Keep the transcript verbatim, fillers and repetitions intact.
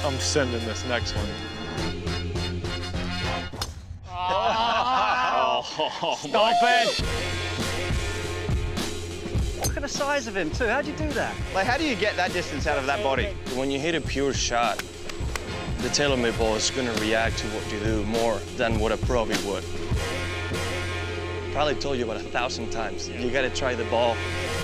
I'm sending this next one. Oh, Oh, stop it! Look at the size of him, too. How'd you do that? Like, how do you get that distance out of that body? When you hit a pure shot, the tailor-made ball is going to react to what you do more than what a probie would. Probably told you about a thousand times. You got to try the ball